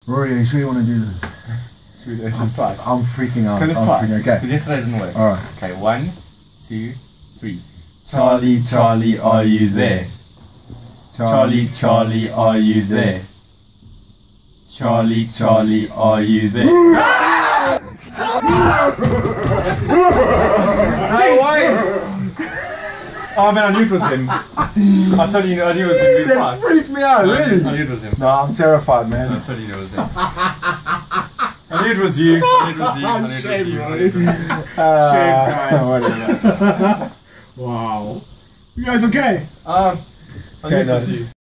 Rory, are you sure you want to do this? Should we do this twice? I'm freaking out. Can this twice? Okay. Because yesterday didn't work. Alright. Okay, 1, 2, 3. Charlie, Charlie, are you there? Charlie, Charlie, are you there? Charlie, Charlie, are you there? Oh man, I knew it was him. I told you, I knew it was him. That freaked me out, really. I knew it was him. No, I'm terrified, man. I told you it was him. I knew it was you. I knew it was you. I knew it was you. I knew it was you. Shame, guys. Wow. You guys okay? I knew it was you.